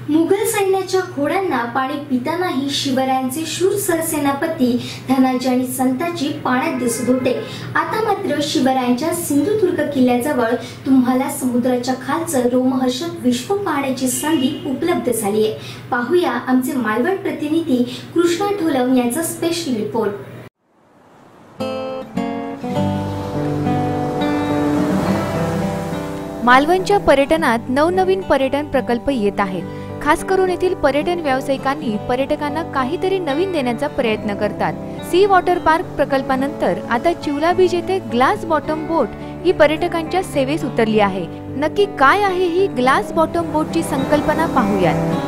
मुघल सैन्याच्या घोड्यांना पाणी पितानाही शिवरायांचे शूर सरसेनापती धनाजी आणि संताजी पाण्यात दिसत होते। आता मात्र शिवरायांच्या सिंधुदुर्ग किल्ल्याजवळ तुम्हाला समुद्राच्या खालचं रोमहर्षक विश्व पाहण्याची संधी उपलब्ध झाली आहे। पाहूया आमचे मालवण प्रतिनिधी कृष्णा ढोलव यांचा स्पेशल रिपोर्ट। मालवणच्या पर्यटनात नवनवीन पर्यटन प्रकल्प येत आहेत। खास करून येथील पर्यटन व्यावसायिकांनी पर्यटकांना काहीतरी नवीन देण्याचा प्रयत्न करतात। सी वॉटर पार्क प्रकल्पानंतर आता चिवला बीच येथे ग्लास बॉटम बोट ही पर्यटकांच्या सेवेस उतरली आहे। नक्की काय आहे ही ग्लास बॉटम बोटची संकल्पना पाहूयात।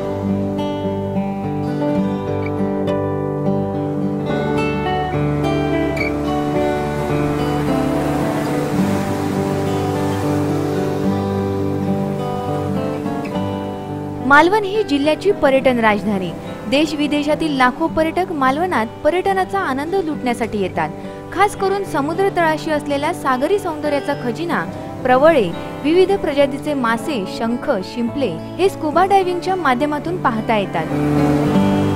मालवण ही जिल्ह्याची पर्यटन राजधानी। देश विदेशातील लाखो पर्यटक मालवणात पर्यटनाचा आनंद लुटण्यासाठी येतात। खास करून समुद्र तळाशी असलेल्या सागरी सौंदर्याचा खजिना, प्रवळे, विविध प्रजातीचे मासे, शंख, शिंपले हे स्कुबा डायव्हिंगच्या माध्यमातून पाहता येतात।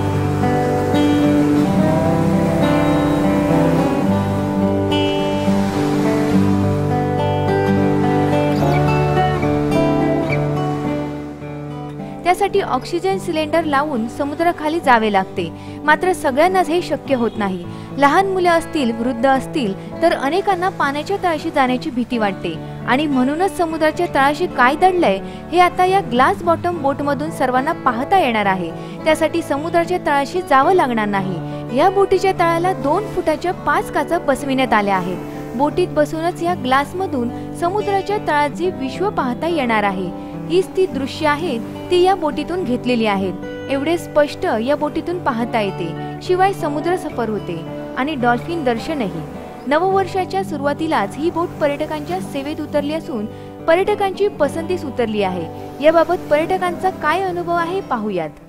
त्यासाठी ऑक्सिजन सिलेंडर लावून समुद्राखाली जावे लागते। मात्र सगळ्यांनाच हे शक्य होत नाही। लहान मुले असतील, वृद्ध असतील तर अनेकांना पाण्याच्या तळाशी जाण्याची भीती वाटते आणि म्हणूनच समुद्राच्या तळाशी काय दडलंय हे आता या ग्लास बॉटम बोट मधून सर्वांना पाहता येणार आहे। त्यासाठी समुद्राच्या तळाशी जावं लागणार नाही। या बोटीच्या तळाला 2 फुटाच्या 5 काचा बसविण्यात आल्या आहेत। बोटीत बसूनच या ग्लास मधून समुद्राच्या तळाचे विश्व पाहता येणार आहे। हीच ती दृश्य आहेत ती या बोटीतून घेतलेली आहेत। एवढे स्पष्ट या बोटीतून पाहता येते। शिवाय समुद्र सफर होते आणि डॉल्फिन दर्शनही। नववर्षाच्या सुरुवातीलाच ही बोट पर्यटकांच्या सेवेत उतरली असून पर्यटकांची पसंतीस उतरली आहे। याबाबत पर्यटकांचा काय अनुभव आहे पाहूयात।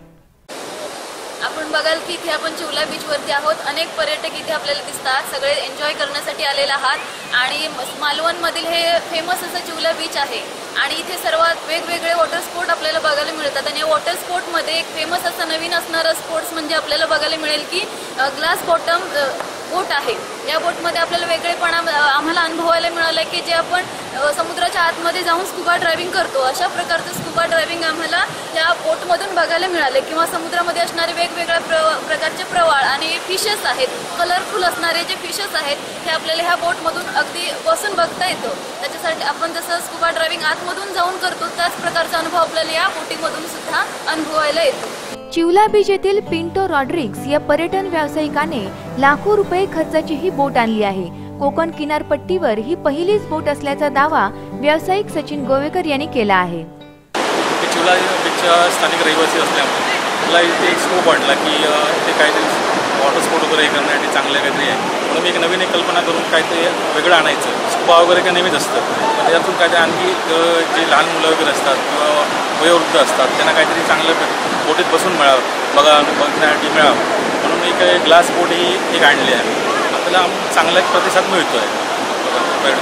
आपण बघाल की इथे आपण चिवला बीच वरती आहोत। अनेक पर्यटक इथे आपल्याला दिसतात। सगळे एन्जॉय करण्यासाठी आलेले आहात आणि मालवण मधील हे फेमस असं चिवला बीच आहे आणि इथे सर्वात वेगवेगळे वॉटर स्पोर्ट आपल्याला बघायला मिळतात। आणि वॉटर स्पोर्ट मध्ये एक फेमस असं नवीन असणारं स्पोर्ट्स म्हणजे आपल्याला बघायला मिळेल की ग्लास बॉटम बोट आहे। या बोटमध्ये आपल्याला वेगळेपणा आम्हाला अनुभवायला मिळालं की जे आपण समुद्राच्या आतमध्ये जाऊन स्कुबा ड्रायव्हिंग करतो अशा प्रकारचं स्कुबा ड्रायव्हिंग आम्हाला या बोटमधून बघायला मिळाले। किंवा समुद्रामध्ये असणारे वेगवेगळ्या प्रकारचे प्रवाळ आणि फिशेस आहेत, कलरफुल असणारे जे फिशेस आहेत हे आपल्याला ह्या बोटमधून अगदी बसून बघता येतो। त्याच्यासाठी आपण जसं स्कुबा ड्रायव्हिंग आतमधून जाऊन करतो त्याच प्रकारचा अनुभव आपल्याला या बोटीमधून सुद्धा अनुभवायला येतो। चिवला बीच येथील पिंटो रॉड्रिग्स या पर्यटन व्यावसायिकाने लाखो रुपये खर्चाची ही बोट आणली आहे। कोकण किनारपट्टीवर ही पहिलीच बोट असल्याचा दावा व्यावसायिक सचिन गोवेकर यांनी केला आहे। चिवला बीचच्या स्थानिक रहिवासी असल्यामुळे मला इथे एक स्कोप वाटला की इथे काहीतरी वॉटर स्पोर्ट वगैरे करण्यासाठी चांगलं काहीतरी आहे। म्हणून मी एक कल्पना करून काहीतरी वेगळं आणायचं। स्कुबा वगैरे काय नेहमीच असतं, त्याच्यातून काहीतरी आणखी जे लहान मुलं वगैरे असतात किंवा वयोवृद्ध असतात त्यांना काहीतरी चांगलं बोटीत बसून बघण्यासाठी मिळावं म्हणून एक ग्लास बोट ही एक आणली आहे। आपल्याला चांगला प्रतिसाद मिळतो आहे।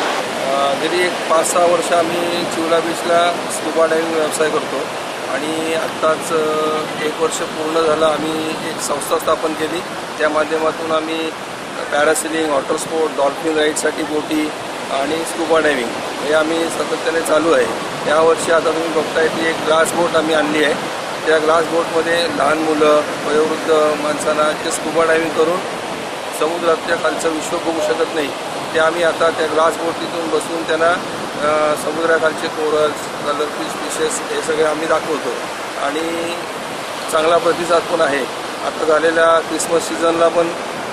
गेली 5-6 वर्ष आम्ही चिवला बीचला स्कुबा डायव्हिंग व्यवसाय करतो आणि आत्ताच 1 वर्ष पूर्ण झालं आम्ही एक संस्था स्थापन केली। त्या माध्यमातून आम्ही पॅरासेलिंग, वॉटर स्पोर्ट, डॉल्फिन राईडसाठी बोटी आणि स्कुबा डायव्हिंग हे आम्ही सातत्याने चालू आहे। यावर्षी आता तुम्ही बघताय की एक ग्लास बोट आम्ही आणली आहे। त्या ग्लास बोटमध्ये लहान मुलं, वयोवृद्ध माणसांना ते स्कुबा डायव्हिंग करून समुद्राच्या खालचं विश्व बघू शकत नाही ते आम्ही आता त्या ग्लास बोटीतून बसून त्यांना समुद्राखालचे कोरल्स, कलरफिश, फिशेस हे सगळे आम्ही दाखवतो आणि चांगला प्रतिसाद पण आहे। आता झालेल्या क्रिसमस सीझनला पण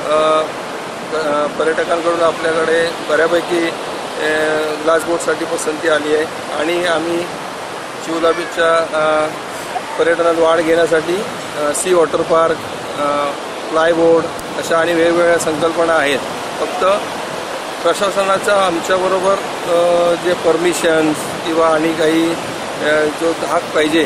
पर्यटकांकडून आपल्याकडे बऱ्यापैकी ग्लास बोटसाठी पसंती आली आहे आणि आम्ही चिवला बीचच्या पर्यटनात वाढ घेण्यासाठी सी वॉटर पार्क, फ्लायबोर्ड अशा आणि वेगवेगळ्या संकल्पना आहेत। फक्त प्रशासनाचा आमच्याबरोबर जे परमिशन्स किंवा आणि काही जो धाक पाहिजे,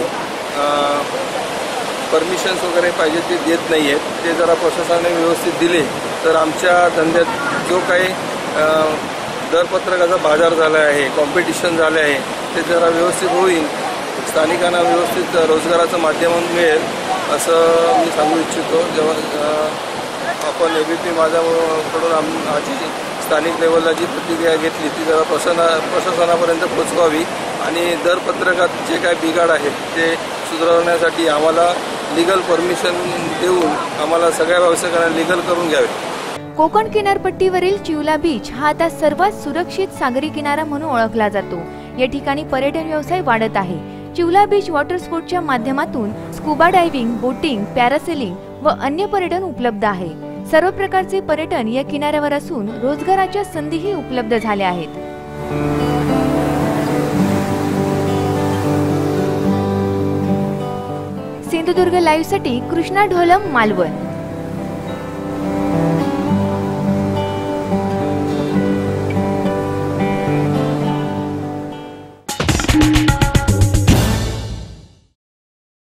परमिशन्स वगैरे पाहिजे ते देत नाही आहेत। ते जरा प्रशासनाने व्यवस्थित दिले तर आमच्या धंद्यात जो काही दरपत्रकाचा बाजार झाला आहे, कॉम्पिटिशन झाले आहे ते जरा व्यवस्थित होईल स्थानिकांना व्यवस्थित रोजगाराचं माध्यम मिळेल असं मी सांगू इच्छितो. जेव्हा आपण ABP माझाकडून माझी स्थानिक लेवलला जी प्रतिक्रिया घेतली ती जरा प्रशासनापर्यंत पोचवावी आणि दरपत्रकात जे काय बिघाड आहेत ते सुधारण्यासाठी आम्हाला लीगल परमिशन देऊन आम्हाला सगळ्या व्यावसायिकांना लीगल करून घ्यावे. कोकण किनारपट्टीवरील चिवला बीच हा आता सर्वात सुरक्षित सागरी किनारा म्हणून ओळखला जातो. या ठिकाणी पर्यटन व्यवसाय वाढत आहे. चिवला बीच वॉटर स्पोर्टच्या माध्यमातून स्कुबा डायव्हिंग, बोटिंग, पॅरासेलिंग व अन्य पर्यटन उपलब्ध आहे. सर्व प्रकारचे पर्यटन या किनाऱ्यावर असून रोजगाराच्या संधीही उपलब्ध झाल्या आहेत. सिंधुदुर्ग लाईव्हसाठी कृष्णा ढोलम, मालवण.